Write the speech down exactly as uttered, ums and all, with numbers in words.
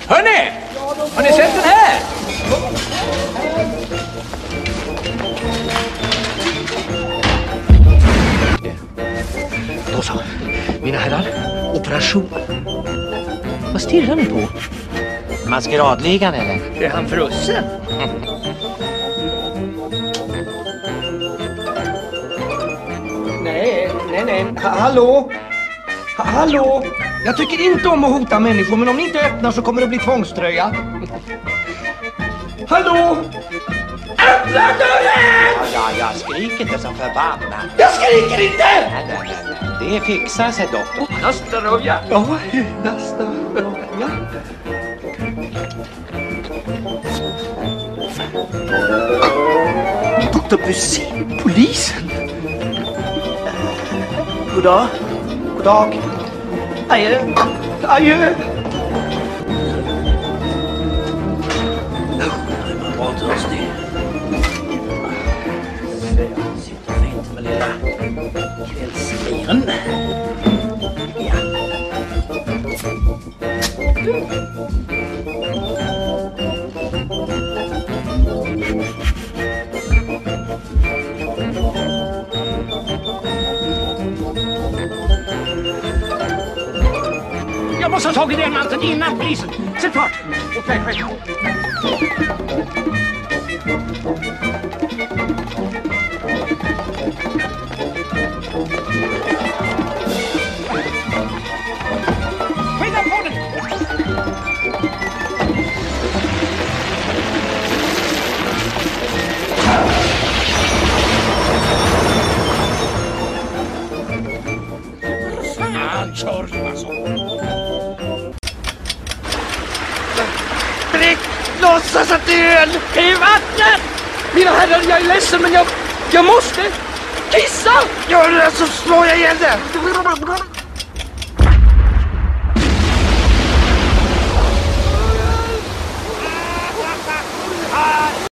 Hörni! Har ni sett den här? Då så, mina herrar, operation. Vad stirrar ni på? Maskeradligan eller? Är han frusen? Nej, nej, nej. Ha- hallå? Ha- hallå? Jag tycker inte om att hota människor, men om ni inte öppnar så kommer det bli tvångströja. Hallå? Öppna dörren! Ja, ja, jag skriker inte som förbannad. Jag skriker inte! Nej, nej, nej, nej. Det fixar sig, doktor. Nastarovja. Ja, Nastarovja. Doktor Busin, polisen. God dag. God dag. Adjö. Adjö. Jag var törstig. Sitter fint med lilla kvällsbiren. Ja. Jag måste ha tagit den manteln innan polisen. Sätt fart. Okej, okay, Skynda på den! Fan, kör alltså. Drick! Låtsas att det är öl i vattnet! Mina herrar, jag är ledsen, men jag, jag måste kissa! Gör det så slår jag ihjäl det!